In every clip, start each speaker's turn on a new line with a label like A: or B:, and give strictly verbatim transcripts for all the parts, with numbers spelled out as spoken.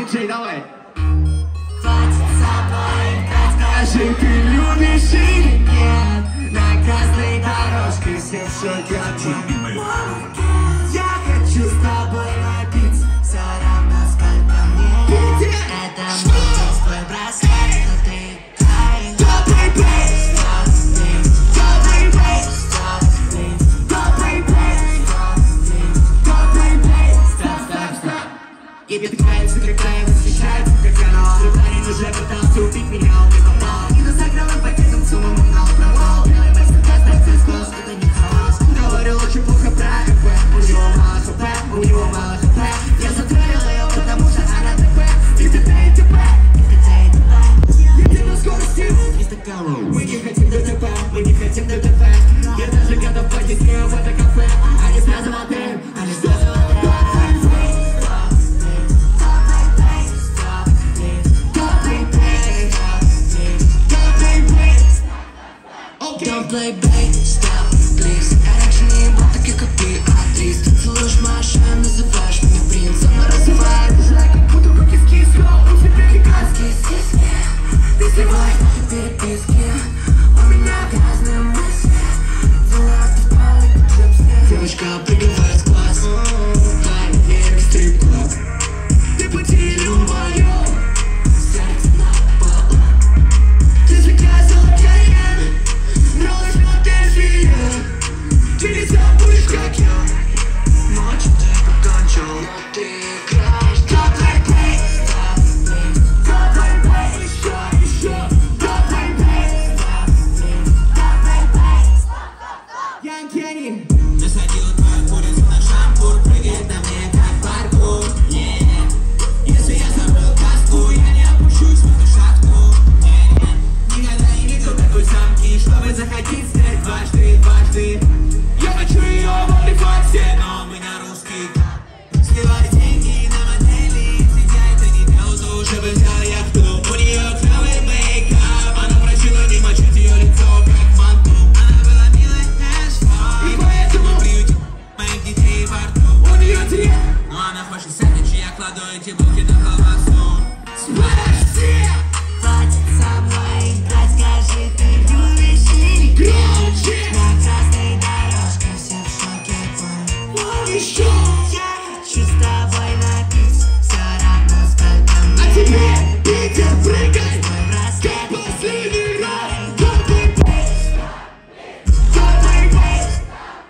A: диджей, давай. Хватит собой, скажи, ты любишь или нет? На красной дорожке все в шоке от тебя. Я хочу с тобой напиться, все равно сколько мне. Это мой твой браслет, но ты тайна. Добрый бейс, добрый бейс, добрый бейс, добрый бейс. Стоп, стоп, стоп. И притыкается, как тайна, восхищается, как канал. Твой парень уже пытался убить меня, он не попал. И на закрылым пакетом сумму угнал, провал. Белый бейс, каждый склос, это не хаос. Говорил очень плохо про КП, у него мало хп, у него мало хп. Я затроллил ее, потому что она ТП. И ТП, и ТП, и ТП, и ТП. Едем на скорости триста километров. Мы не хотим ДТП, мы не хотим ДТП. Я даже готов платить с нее в это кафе. Они сразу отель, они сразу отель. Don't play bass, stop, please. Я раньше не был таких, как ты, актриз. Ты целуешь мою шею, называешь меня принцем. Но развивай душа, как будто руки скисло. У тебя гигантские сиськи. Ты сливай наши переписки. У меня грязные мысли. Дела ты спали, как джипси. Девочка пригибает глаз. Дай мне стрип-клуб. Ты потерял мое сердце на полу. Ты заказала кальян. Нравилось, но ты жила. Ты не забудешь, как я. Ночью ты покончил, но ты играешь. Добрый бейс, добрый бейс, еще, еще. Добрый бейс, добрый бейс. Ян Кенни. Насадила твою курицу на шампур. Прыгает на мне, как паркур. Нет, если я забыл каску, я не опущусь в эту шахту. Нет, никогда не видел такой самки, чтобы заходить снять дважды, дважды. Я хочу ее в OnlyFans, но мы на русский. Сливали деньги на модели. Сидя это не делал, то уже бы взял яхту. У нее клевый мейкап. Она просила не мочить ее лицо, как манту. Она была милой as fuck. И поэтому приютил моих детей во рту. У нее диета, но она хочет сэндвичи. Я кладу эти булки на колбасу. Подожди! Хватит со мной играть, скажи, ты любишь или нет? На красной дорожке все в шоке, твой. Еще! Я хочу с тобой напиться, все равно сколько мне. А тебе, Питер, прыгай! Твой браслет, как последний раз. Добрый бейс, добрый бейс,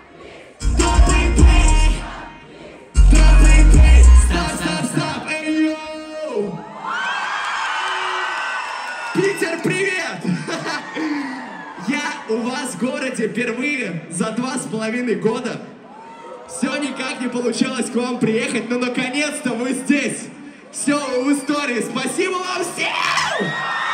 A: добрый бейс, добрый бейс. Стоп, стоп, стоп, эй, йоу! Питер, привет! Я у вас в городе впервые за два с половиной года. Все никак не получалось к вам приехать, но наконец-то вы здесь. Все в истории. Спасибо вам всем!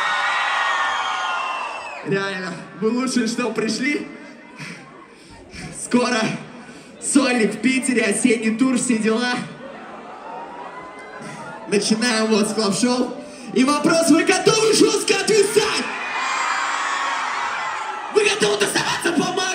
A: Реально, вы лучшие, что пришли. Скоро сольник в Питере, осенний тур, все дела. Начинаем вот с клаб-шоу. И вопрос, вы готовы жестко отвисать? Вы готовы доставаться по